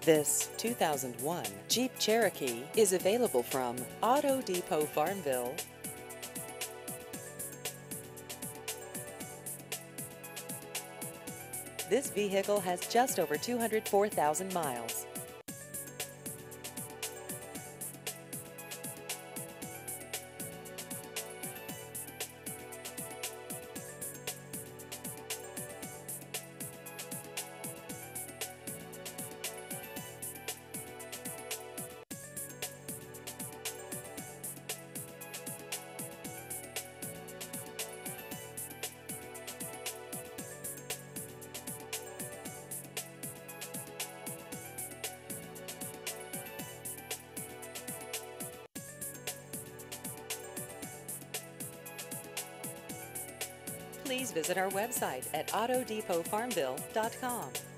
This 2001 Jeep Cherokee is available from Auto Depot Farmville. This vehicle has just over 204,000 miles. Please visit our website at autodepotfarmville.com.